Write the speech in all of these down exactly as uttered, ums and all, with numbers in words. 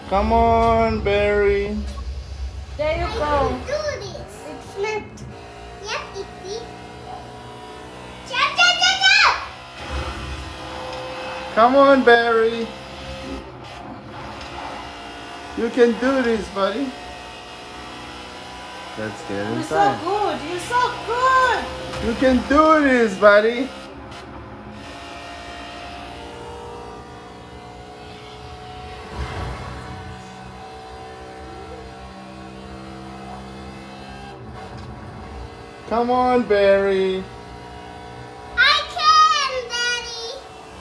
Come on, Barry. There you I go. can do this. It flipped. Yep, it did. Jump, jump, jump, jump! Come on, Barry. You can do this, buddy. Let's get You're so inside. good. You're so good. You can do this, buddy. Come on, Barry. I can, Daddy.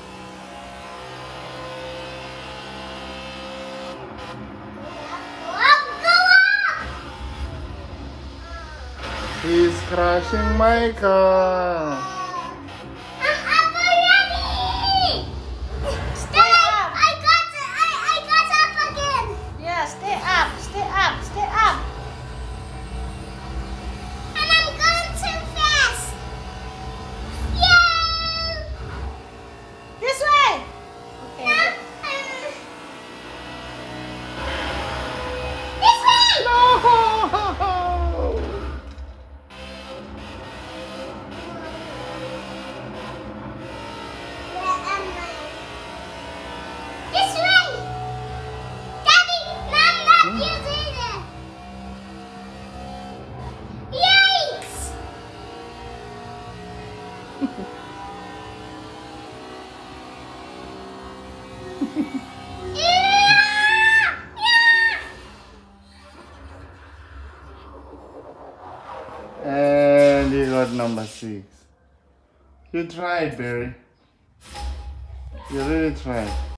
Go up, go up! He's crashing my car. I'm up already! Stay up! I got I, I got up again! Yeah, stay up. Stay up. Stay up. And I'm going too fast! Yay! This way. Now, Okay. um, this way! No! Where am I? This way! Daddy, no, I'm not Hmm? using it! Yikes! Yeah! And you got number six. You tried, Barry. You really tried.